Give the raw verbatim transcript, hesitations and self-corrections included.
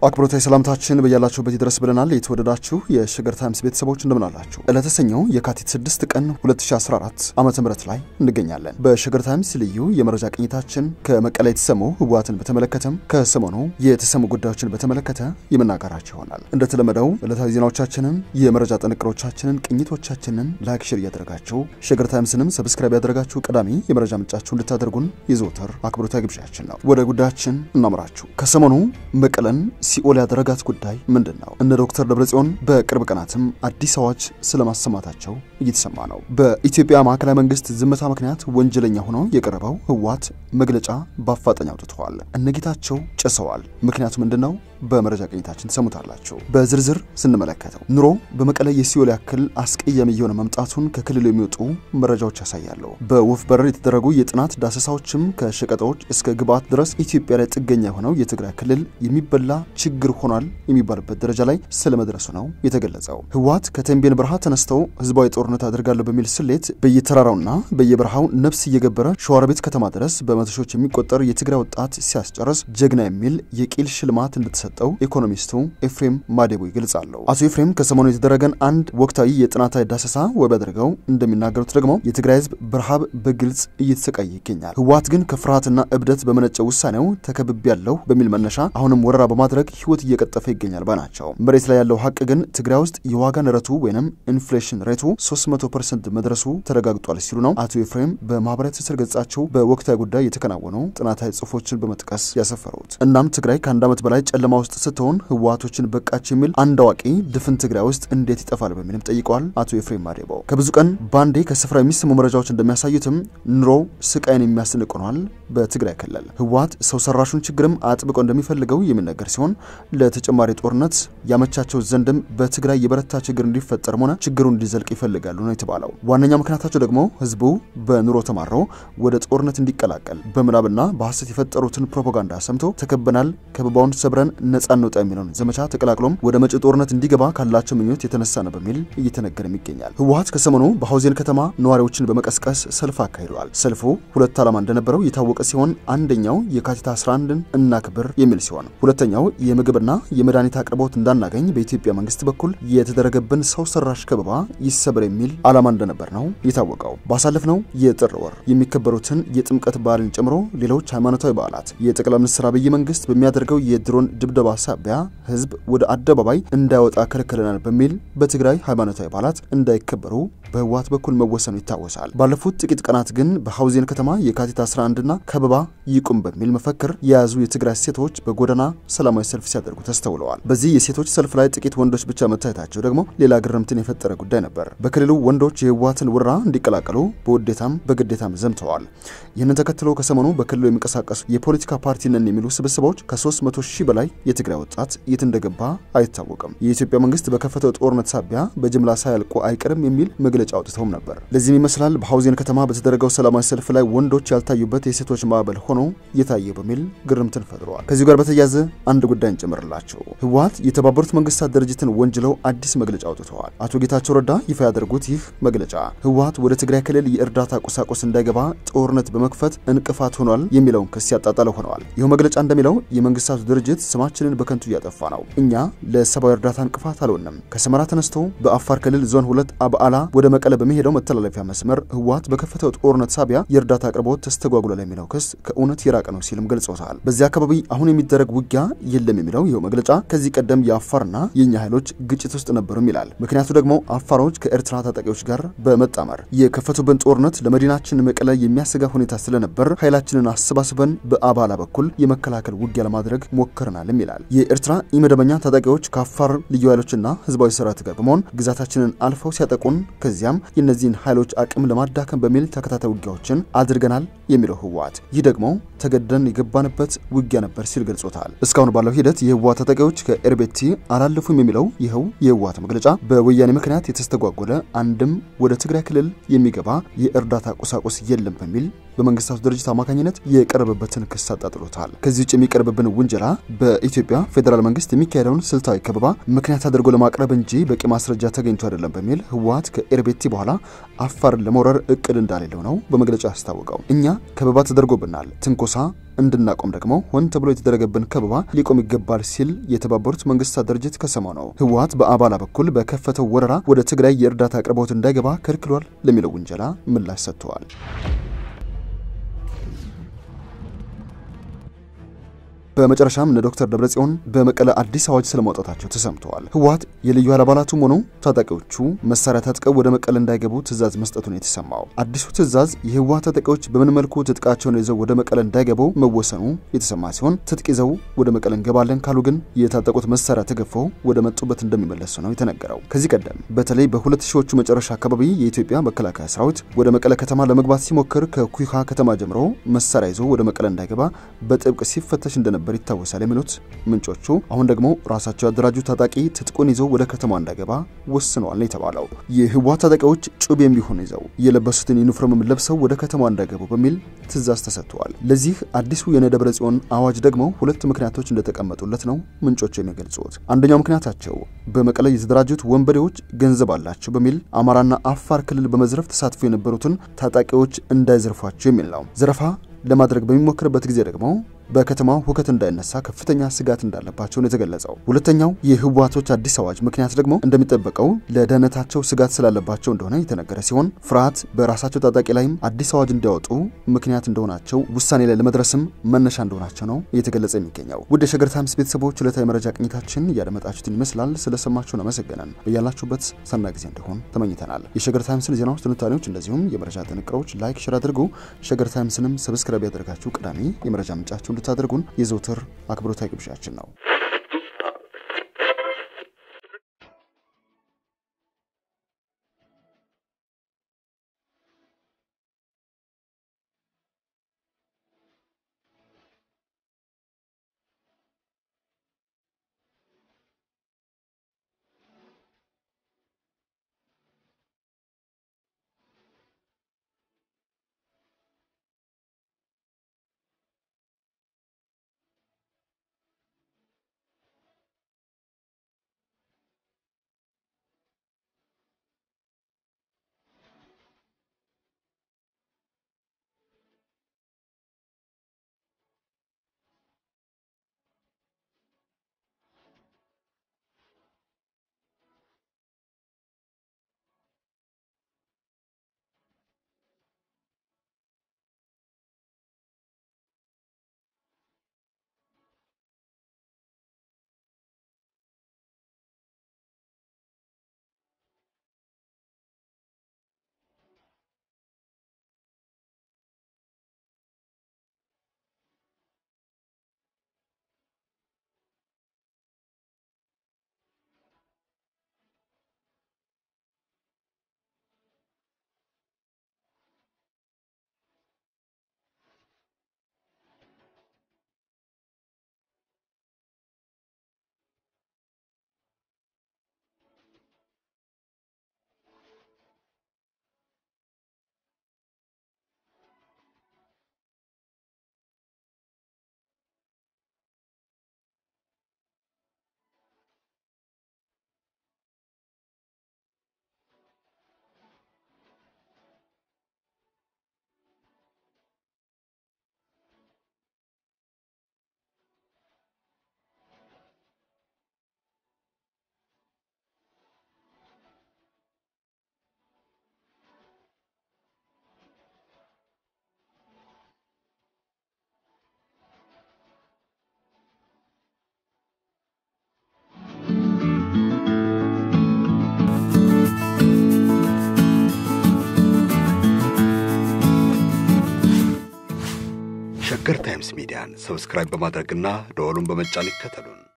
አክብሮታዊ ሰላምታችን በያላችሁበት ይድረስ ብለናል። የተወደዳችሁ የሸገር ታይምስ ቤተሰቦች እንደምን አላችሁ? ዕለተሰኞ የካቲት ስድስት ቀን ሁለት ሺህ አስራ አራት ዓመተ ምህረት ላይ እንገኛለን። በሸገር ታይምስ ልዩ የመረጃ ቅኝታችን ከመቀሌ የተሰሙ ህወሓትን በተመለከተም ከሰሞኑ የተሰሙ ጉዳዮችን በተመለከተ የምናቀራችሁ ይሆናል። እንደተለመደው ዕለታዊ ዜናዎቻችንን፣ የመረጃ ጥንቅሮቻችንን፣ ቅኝቶቻችንን ላይክ ሼር ያደረጋችሁ ሸገር ታይምስንም ሰብስክራይብ ያደረጋችሁ ቀዳሚ የመረጃ ምንጫችሁ እንድታደርጉን የዘወትር አክብሮታዊ ግብዣችን ነው። ወደ ጉዳያችን እናምራችሁ። ከሰሞኑ መቀለን ሲኦል ያደረጋት ጉዳይ ምንድነው? እነ ዶክተር ደብረጽዮን በቅርብ ቀናትም አዲስ አዋጅ ስለማሰማታቸው እየተሰማ ነው። በኢትዮጵያ ማዕከላዊ መንግስት ዝምታ ምክንያት ወንጀለኛ ሆኖ የቀረበው ህወሓት መግለጫ በአፋጣኝ አውጥቷል። እነጌታቸው ጨሰዋል። ምክንያቱ ምንድነው? በመረጃ ቅኝታችን ተሰሙታላችሁ። በዝርዝር ስንመለከተው ኑሮ በመቀለ የሲኦል ያክል አስቀያሚ የሆነ መምጣቱን ከክልሉ የሚወጡ መረጃዎች ያሳያሉ። በወፍ በረር የተደረጉ የጥናት ዳሰሳዎችም ከሸቀጦች እስከ ግብአት ድረስ ኢትዮጵያ ላይ ጥገኛ ሆነው የትግራይ ክልል የሚበላ ችግር ሆኗል የሚባልበት ደረጃ ላይ ስለመድረሱ ነው የተገለጸው። ህወሓት ከተንቤን በረሃ ተነስተው ህዝባዊ ጦርነት አድርጋለሁ በሚል ስሌት በየተራራውና በየበረሃው ነፍስ እየገበረ ሸዋሮቢት ከተማ ድረስ በመቶዎች የሚቆጠር የትግራይ ወጣት ሲያስጨርስ ጀግና የሚል የቂል ሽልማት እንደተሰጠው ኢኮኖሚስቱ ኤፍሬም ማዴቦ ይገልጻሉ። አቶ ኤፍሬም ከሰሞኑ የተደረገን አንድ ወቅታዊ የጥናታዊ ዳሰሳ ወብ አድርገው እንደሚናገሩት ደግሞ የትግራይ ህዝብ በረሃብ በግልጽ እየተሰቃየ ይገኛል። ህወሓት ግን ከፍርሃትና እብደት በመነጨ ውሳኔው ተከብቤያለሁ በሚል መነሻ አሁንም ወረራ በማድረግ ህይወት እየቀጠፈ ይገኛል ባናቸው። መሬት ላይ ያለው ሀቅ ግን ትግራይ ውስጥ የዋጋ ንረቱ ወይንም ኢንፍሌሽን ሬቱ ሶስት መቶ ፐርሰንት መድረሱ ተረጋግጧል ሲሉ ነው አቶ ኤፍሬም በማህበራዊ ትስስር ገጻቸው በወቅታዊ ጉዳይ የተከናወኑ ጥናታዊ ጽሑፎችን በመጥቀስ ያሰፈሩት። እናም ትግራይ ከአንድ ዓመት በላይ ጨለማ ውስጥ ስትሆን ህወሓቶችን በቃች የሚል አንድ አዋቂ ድፍን ትግራይ ውስጥ እንዴት ይጠፋል በሚልም ጠይቀዋል አቶ ኤፍሬም ማዴቦ። ከብዙ ቀን ባንዴ ከስፍራ የሚሰሙ መረጃዎች እንደሚያሳዩትም ኑሮ ስቃይን የሚያስንቅ ሆኗል በትግራይ ክልል። ህወሓት ሰው ሰራሹን ችግርም አጥብቆ እንደሚፈልገው የሚነገር ሲሆን ለተጨማሪ ጦርነት ያመቻቸው ዘንድም በትግራይ የበረታ ችግር እንዲፈጠር ሆነ ችግሩ እንዲዘልቅ ይፈልጋሉ ነው የተባለው። ዋነኛ ምክንያታቸው ደግሞ ህዝቡ በኑሮ ተማሮ ወደ ጦርነት እንዲቀላቀል በምናብና በሐሰት የፈጠሩትን ፕሮፓጋንዳ ሰምቶ ተከበናል፣ ከበባውን ሰብረን ነፃ እንውጣ የሚለውን ዘመቻ ተቀላቅሎም ወደ መጪው ጦርነት እንዲገባ ካላቸው ምኞት የተነሳ ነው በሚል እየተነገረም ይገኛል። ህወሓት ከሰሞኑ በሐውዜን ከተማ ነዋሪዎችን በመቀስቀስ ሰልፍ አካሂዷል። ሰልፉ ሁለት ዓላማ እንደነበረው የታወቀ ሲሆን አንደኛው የካቲት አስራ አንድን እናክብር የሚል ሲሆን ሁለተኛው የምግብና የመድኃኒት አቅርቦት እንዳናገኝ በኢትዮጵያ መንግስት በኩል የተደረገብን ሰው ሰራሽ ከበባ ይሰበር የሚል ዓላማ እንደነበር ነው የታወቀው። ባሳለፍነው የጥር ወር የሚከበሩትን የጥምቀት በዓልን ጨምሮ ሌሎች ሃይማኖታዊ በዓላት የጠቅላይ ሚኒስትር አብይ መንግስት በሚያደርገው የድሮን ድብደባ ሳቢያ ህዝብ ወደ አደባባይ እንዳይወጣ ከልክለናል በሚል በትግራይ ሃይማኖታዊ በዓላት እንዳይከበሩ በህወሓት በኩል መወሰኑ ይታወሳል። ባለፉት ጥቂት ቀናት ግን በሐውዜን ከተማ የካቲት አስራ አንድና ከበባ ይቁም በሚል መፈክር የያዙ የትግራይ ሴቶች በጎዳና ሰላማዊ ሰልፍ ሲያደርጉ ተስተውለዋል። በዚህ የሴቶች ሰልፍ ላይ ጥቂት ወንዶች ብቻ መታየታቸው ደግሞ ሌላ ግርምትን የፈጠረ ጉዳይ ነበር። በክልሉ ወንዶች የህወሓትን ወረራ እንዲቀላቀሉ በውዴታም በግዴታም ዘምተዋል። ይህንን ተከትሎ ከሰሞኑ በክልሉ የሚንቀሳቀሱ የፖለቲካ ፓርቲ ነን የሚሉ ስብስቦች ከሶስት መቶ ሺህ በላይ የትግራይ ወጣት የት እንደገባ አይታወቅም። የኢትዮጵያ መንግስት በከፈተው ጦርነት ሳቢያ በጅምላ ሳያልቁ አይቀርም የሚል መግለጫ አውጥተውም ነበር። ለዚህም ይመስላል በሐውዜን ከተማ በተደረገው ሰላማዊ ሰልፍ ላይ ወንዶች ያልታዩበት የሴቶች ማዕበል ሆኖ የታየ በሚል ግርምትን ፈጥሯል። ከዚህ ጋር በተያያዘ አንድ ጉዳይ እንጨምርላችሁ። ህወሓት የተባበሩት መንግስታት ድርጅትን ወንጅለው አዲስ መግለጫ አውጥተዋል። አቶ ጌታቸው ረዳ ይፋ ያደረጉት ይህ መግለጫ ህወሓት ወደ ትግራይ ክልል የእርዳታ ቁሳቁስ እንዳይገባ ጦርነት በመክፈት እንቅፋት ሆኗል የሚለውን ክስ ያጣጣለ ሆነዋል። ይህ መግለጫ እንደሚለው የመንግስታቱ ድርጅት ስማችንን በከንቱ እያጠፋ ነው። እኛ ለሰብአዊ እርዳታ እንቅፋት አልሆንም። ከሰመራ ተነስቶ በአፋር ክልል ዞን ሁለት አብዓላ ወደ መቀለ በመሄደው መተላለፊያ መስመር ህወሓት በከፈተው ጦርነት ሳቢያ የእርዳታ አቅርቦት ተስተጓጉሏል የሚለው ክስ ከእውነት የራቀ ነው ሲልም ገልጸውታል። በዚህ አካባቢ አሁን የሚደረግ ውጊያ የለም የሚለው ይህ መግለጫ ከዚህ ቀደም የአፋርና የኛ ኃይሎች ግጭት ውስጥ ነበሩም ይላል። ምክንያቱ ደግሞ አፋሮች ከኤርትራ ታጣቂዎች ጋር በመጣመር የከፈቱብን ጦርነት ለመዲናችን መቀለ የሚያሰጋ ሁኔታ ስለነበር ኃይላችንን አሰባስበን በአባላ በኩል የመከላከል ውጊያ ለማድረግ ሞክረናልም ይላል። የኤርትራ ኢመደበኛ ታጣቂዎች ከአፋር ልዩ ኃይሎችና ህዝባዊ ሰራዊት ጋር በመሆን ግዛታችንን አልፈው ሲያጠቁን ከዚያም የነዚህን ኃይሎች አቅም ለማዳከም በሚል ተከታታይ ውጊያዎችን አድርገናል የሚለው ህወሓት ይህ ደግሞ ተገደን የገባንበት ውጊያ ነበር ሲል ገልጾታል። እስካሁን ባለው ሂደት የህወሓት ታጣቂዎች ከኤርቤቲ አላለፉም የሚለው ይኸው የህወሓት መግለጫ በወያኔ ምክንያት የተስተጓጎለ አንድም ወደ ትግራይ ክልል የሚገባ የእርዳታ ቁሳቁስ የለም በሚል በመንግስታቱ ድርጅት አማካኝነት የቀረበበትን ክስ አጣጥሎታል። ከዚህ ውጭ የሚቀርብብን ውንጀላ በኢትዮጵያ ፌደራል መንግስት የሚካሄደውን ስልታዊ ከበባ ምክንያት አድርጎ ለማቅረብ እንጂ በቂ ማስረጃ ተገኝቶ አይደለም በሚል ህወሓት ከኤርቤቲ ቤቲ በኋላ አፋርን ለመውረር እቅድ እንዳሌለው ነው በመግለጫው ያስታወቀው። እኛ ከበባ ተደርጎብናል፣ ትንኮሳ እንድናቆም ደግሞ ሆን ተብሎ የተደረገብን ከበባ ሊቆም ይገባል ሲል የተባበሩት መንግስታት ድርጅት ከሰማው ነው ህወሓት በአባላ በኩል በከፈተው ወረራ ወደ ትግራይ የእርዳታ አቅርቦት እንዳይገባ ከልክሏል ለሚለው ውንጀላ ምላሽ ሰጥቷል። በመጨረሻም ዶክተር ደብረጽዮን በመቀለ አዲስ አዋጅ ስለማውጣታቸው ተሰምተዋል። ህወሓት የልዩ ኃይል አባላቱም ሆነው ታጣቂዎቹ መሳሪያ ታጥቀው ወደ መቀለ እንዳይገቡ ትዕዛዝ መስጠቱን የተሰማው አዲሱ ትዕዛዝ የህወሓት ታጣቂዎች በምን መልኩ ትጥቃቸውን ይዘው ወደ መቀለ እንዳይገቡ መወሰኑ የተሰማ ሲሆን ትጥቅ ይዘው ወደ መቀለ እንገባለን ካሉ ግን የታጠቁት መሳሪያ ተገፈው ወደ መጡበት እንደሚመለሱ ነው የተነገረው። ከዚህ ቀደም በተለይ በሁለት ሺዎቹ መጨረሻ አካባቢ የኢትዮጵያ መከላከያ ሰራዊት ወደ መቀለ ከተማ ለመግባት ሲሞክር ከኩይካ ከተማ ጀምሮ መሳሪያ ይዘው ወደ መቀለ እንዳይገባ በጥብቅ ሲፈተሽ እንደነበር ይታወሳል የሚሉት ምንጮቹ አሁን ደግሞ ራሳቸው ያደራጁ ታጣቂ ትጥቁን ይዘው ወደ ከተማው እንዳይገባ ወስነዋል ነው የተባለው። የህወሓት ታጣቂዎች ጩቤ የሚሆን ይዘው የለበሱትን ዩኒፎርም ለብሰው ወደ ከተማው እንዳይገቡ በሚል ትዕዛዝ ተሰጥቷል። ለዚህ አዲሱ የደብረጽዮን አዋጅ ደግሞ ሁለት ምክንያቶች እንደተቀመጡለት ነው ምንጮቹ የሚገልጹት። አንደኛው ምክንያታቸው በመቀለ የተደራጁት ወንበዴዎች ገንዘብ አላቸው በሚል አማራና አፋር ክልል በመዝረፍ ተሳትፎ የነበሩትን ታጣቂዎች እንዳይዘርፏቸው የሚል ነው። ዘረፋ ለማድረግ በሚሞክርበት ጊዜ ደግሞ በከተማው ሁከት እንዳይነሳ ከፍተኛ ስጋት እንዳለባቸው ነው የተገለጸው። ሁለተኛው የህወሓቶች አዲስ አዋጅ ምክንያት ደግሞ እንደሚጠበቀው ለደህንነታቸው ስጋት ስላለባቸው እንደሆነ የተነገረ ሲሆን ፍርሃት በራሳቸው ታጣቂ ላይም አዲስ አዋጅ እንዲያወጡ ምክንያት እንደሆናቸው ውሳኔ ላይ ለመድረስም መነሻ እንደሆናቸው ነው የተገለጸ የሚገኘው። ውድ የሸገር ታይምስ ቤተሰቦች ለታይ መረጃ ቅኝታችን ያደመጣችሁትን ይመስላል። ስለሰማችሁን አመሰግነን። በያላችሁበት ሰናይ ጊዜ እንዲሆን ተመኝተናል። የሸገር ታይምስን ዜናዎች፣ ትንታኔዎች እንደዚሁም የመረጃ ጥንቅሮች ላይክ ሼር አድርጉ። ሸገር ታይምስንም ሰብስክራይብ ያደርጋችሁ ቀዳሚ የመረጃ ምንጫችሁ እንድታደርጉን የዘውትር አክብሮታዊ ግብዣችን ነው። ሸገር ታይምስ ሚዲያን ሰብስክራይብ በማድረግና ደወሉን በመጫን ይከተሉን።